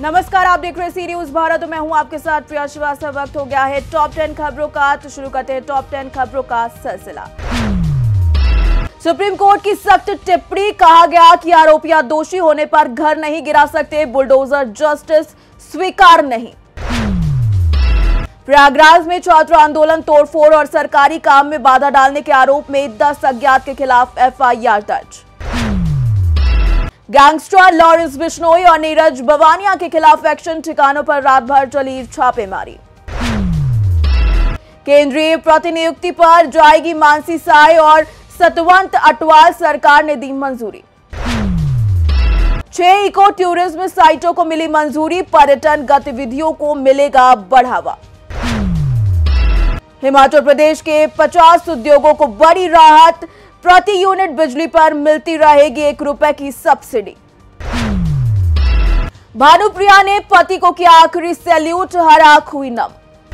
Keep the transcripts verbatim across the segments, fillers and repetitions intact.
नमस्कार, आप देख रहे हैं सी न्यूज भारत। मैं हूं आपके साथ प्रिया श्रीवास्तव। वक्त हो गया है टॉप टेन खबरों का, तो शुरू करते हैं टॉप टेन खबरों का सिलसिला। सुप्रीम कोर्ट की सख्त टिप्पणी, कहा गया कि आरोपियां दोषी होने पर घर नहीं गिरा सकते, बुलडोजर जस्टिस स्वीकार नहीं। प्रयागराज में छात्र आंदोलन, तोड़फोड़ और सरकारी काम में बाधा डालने के आरोप में दस अज्ञात के खिलाफ एफ आई आर दर्ज। गैंगस्टर लॉरेंस बिश्नोई और नीरज बवानिया के खिलाफ एक्शन, ठिकानों पर रात भर चली छापेमारी। केंद्रीय प्रतिनियुक्ति पर जाएगी मानसी साय और सतवंत अटवाल, सरकार ने दी मंजूरी। छह इको टूरिज्म साइटों को मिली मंजूरी, पर्यटन गतिविधियों को मिलेगा बढ़ावा। हिमाचल प्रदेश के पचास उद्योगों को बड़ी राहत, प्रति यूनिट बिजली पर मिलती रहेगी एक रुपए की सब्सिडी। भानुप्रिया ने पति को किया आखिरी सैल्यूट, हर आंख हुई नम।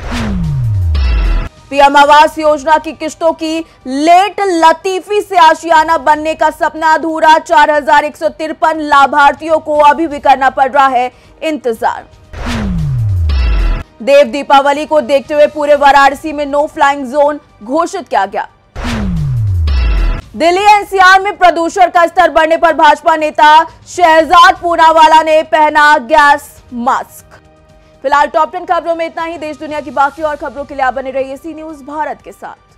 पीएम आवास योजना की किश्तों की लेट, लतीफी से आशियाना बनने का सपना अधूरा, चार हजार एक सौ तिरपन लाभार्थियों को अभी भी करना पड़ रहा है इंतजार। देव दीपावली को देखते हुए पूरे वाराणसी में नो फ्लाइंग जोन घोषित किया गया। दिल्ली एन सी आर में प्रदूषण का स्तर बढ़ने पर भाजपा नेता शहजाद पूनावाला ने पहना गैस मास्क। फिलहाल टॉप टेन खबरों में इतना ही। देश दुनिया की बाकी और खबरों के लिए आप बने रहिए सी न्यूज भारत के साथ।